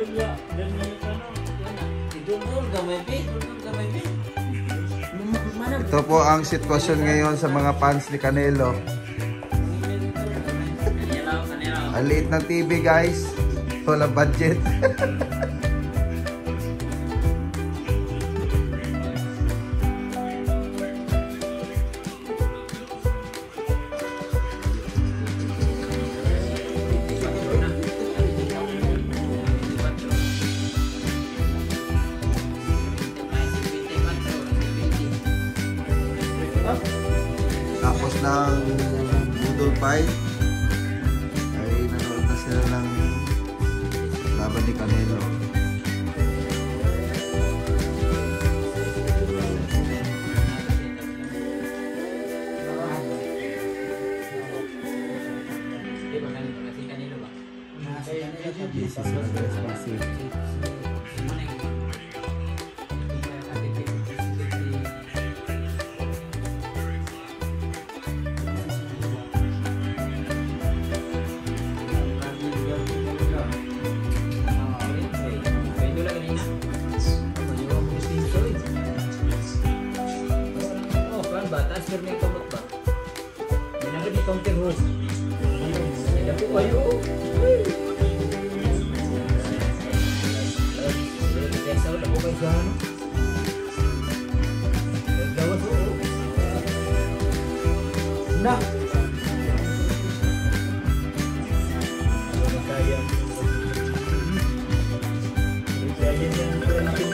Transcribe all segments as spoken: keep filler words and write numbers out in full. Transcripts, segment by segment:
Ito po ang sitwasyon ngayon sa mga fans ni Canelo. Ang liit ng T V guys. Wala budget. Tapos ng Budol Fight ay nanood na sila ng laban ni Canelo. Batas may kamot ba? Yan ako di counter host. Yan po kayo. Kesa ako po kayo sa ano? Naglawas ko. Na! Kaya. Kaya yan natin.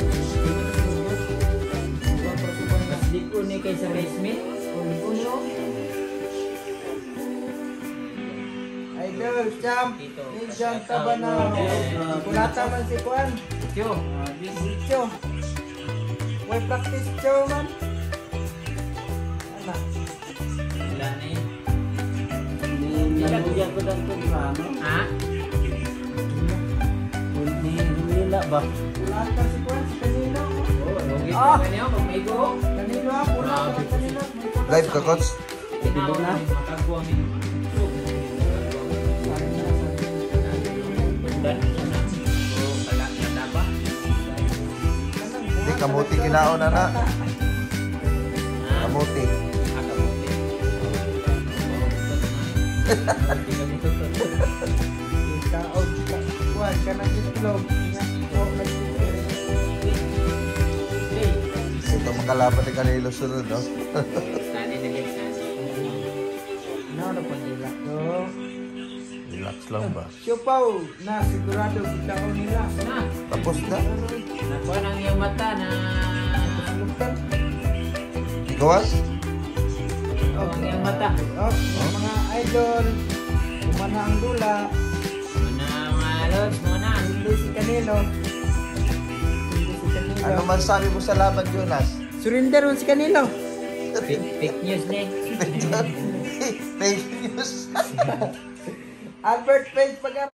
Diko ni kaysa Smith. Uno. Idol, champ. Ninjang Tabana. Kulata man si Kuan. Kyo. Cho. Why practice cho man? Ana. Wala na yun. Nilagyan ko lang itong rano. Ha? Nila ba? Kulata si Kuan, si Kanino. Oo, lugi ko ganyan ako. Pag may go. Kanino ah, kulata si Kanino. Live ka, coach? Tinaw na. Makagawa mo yung dan na. O, pala, nataba. Hindi, kamuti kinaon na na. Kamuti. Ah, kamuti. Ikaon, Kuan, kanang itlog. Ito makalaban ni Canelo sunod, no? Sanay na guys. Ano na pa nila? So, Relax lang ba? Siupaw na sigurado kita ko nila. Na, Tapos na? nakuha ng iyong mata na... Lugtan. Ikaw ah? Oh, ang iyong mata. Oh, mga idol, kumana ang dula, Muna mga lods, muna. hindi si Canelo. Hindi si Canelo. Ano man sabi mo sa laban, Jonas? Surrender mo si Canelo. Fake, fake news ni. Fake news. Albert Page pag